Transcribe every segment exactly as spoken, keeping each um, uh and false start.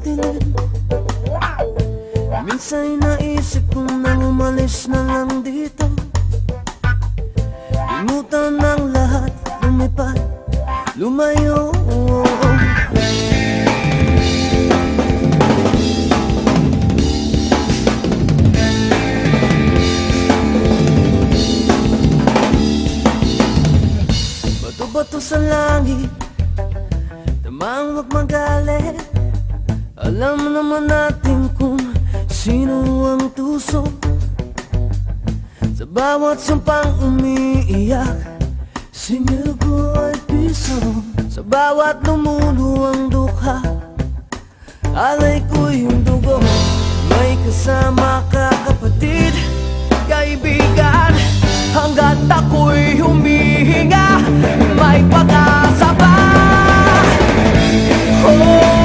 madilim. Minsan'y naisip kong nang umalis na lang dito. Limutan ng lahat, lumipad, lumayo. Bato-bato sa langit, tamang huwag magalit. Alam naman natin kung sino ang tuso sa bawat sampang umiiyak. Sinugo ay piso sa bawat lumuluwang dukha. Alay ko'y yung dugo, may kasama ka kapatid, kaibigan. Hanggat ako'y humihinga, may pag-asa pa. Oh,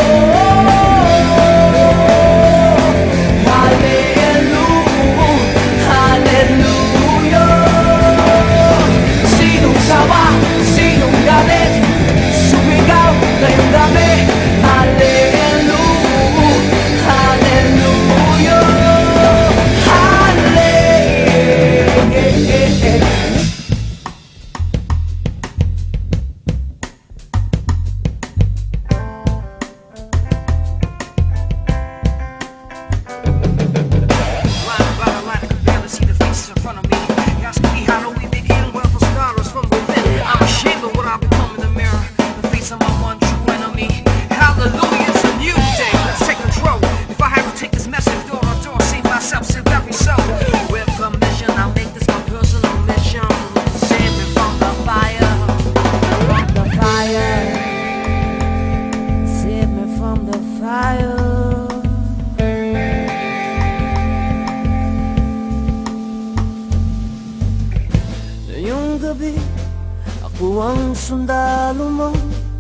ako ang sundalo mo.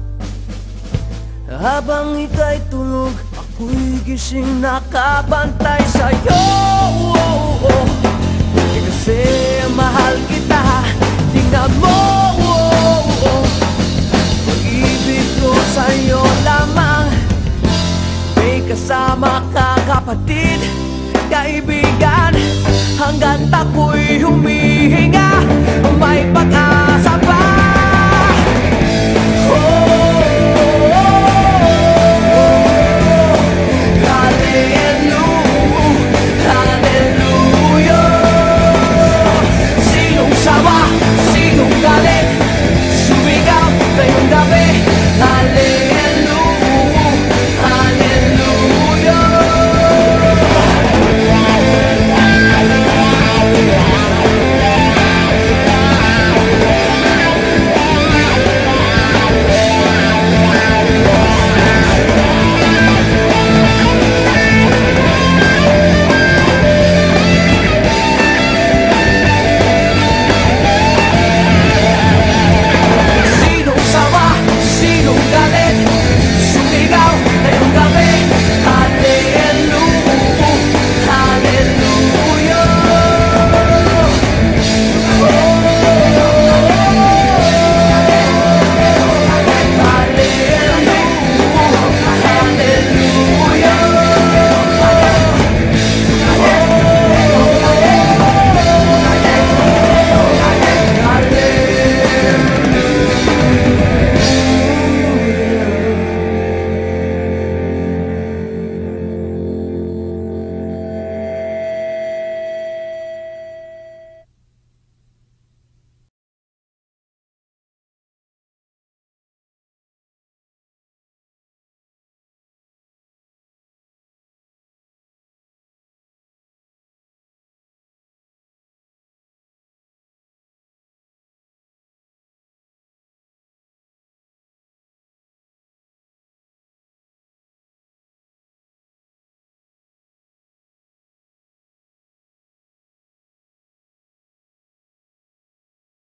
Habang ika'y tulog, ako'y gising nakabantay sa'yo. Oh, oh. Kasi mahal kita, tingnan mo. Oh, oh. Pag-ibig ko sa'yo lamang. May kasama ka kapatid, kaibigan. Hanggat ako'y humihinga,